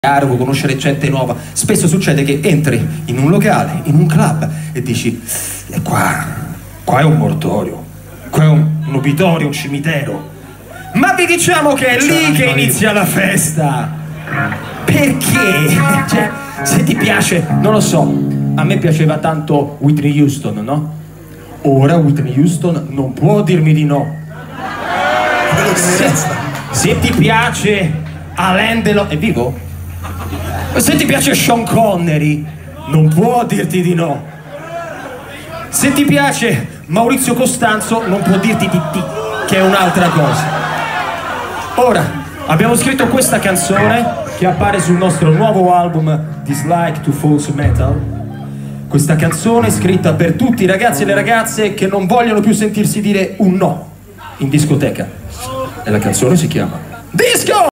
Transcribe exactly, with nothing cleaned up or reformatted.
conoscere gente nuova. Spesso succede che entri in un locale, in un club e dici: e qua, qua è un mortorio, qua è un, un obitorio, un cimitero. Ma vi diciamo che è lì che inizia la festa. Perché? Cioè, se ti piace, non lo so, a me piaceva tanto Whitney Houston, no? Ora Whitney Houston non può dirmi di no. Se, se ti piace Alain Delon, è vivo? Se ti piace Sean Connery, non può dirti di no. Se ti piace Maurizio Costanzo, non può dirti di ti, che è un'altra cosa. Ora, abbiamo scritto questa canzone che appare sul nostro nuovo album Dislike to False Metal. Questa canzone è scritta per tutti i ragazzi e le ragazze che non vogliono più sentirsi dire un no in discoteca. E la canzone si chiama Disco!